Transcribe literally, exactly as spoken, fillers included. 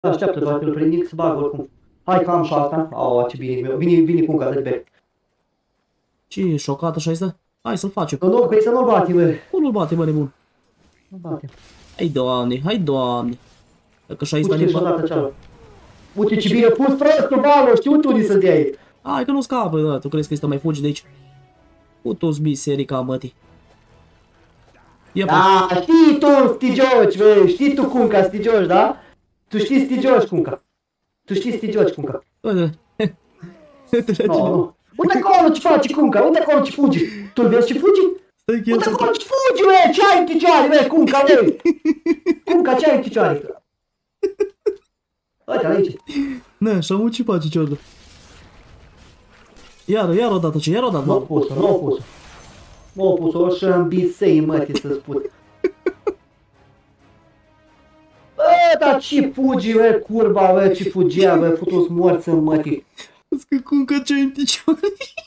Așteaptă doar că îl prind să bag oricum. Hai că am și asta. Aua, ce bine meu. Vine, vine cu un cadă de Ce e șocat așa este? Hai să-l facem. Nu, nu, că să nu-l bate, bă. Cum nu-l bate, bă, nebun? Nu bate. Hai, Doamne, hai, Doamne. Dacă și-a Uite ne și odată cealaltă. Uite ce bine pus prostul, Valo, știu tu unde să dea ei. Hai că nu scapă, da, tu crezi că este mai fugi de aici? Putu-ți biserica, mătii. Ia Da, știi tu să te joci, bă, știi tu cum ca să te joci, da? Tu știi să te joci cum ca. Tu știi să te joci cum ca. bă. No, nu. Uite acolo ce face Cunca, uite acolo ce fugi. Tu vezi ce fugi? Stai că el Uite s-a... acolo ce fugi, bă, ce ai în picioare, bă, Cunca, bă. Cunca, ce ai în picioare? Uite aici. Na, și-a muncit pe ciciorul. Iar, iar odată ce, iar odată. Nu au pus-o, nu au pus-o. Nu au pus-o, o șambisei, mătii, să spun. Bă, dar ce fugi, bă, curva, bă, ce fugea, bă, futu-ți morți în mătii. Că cum că ce-ai în picioare?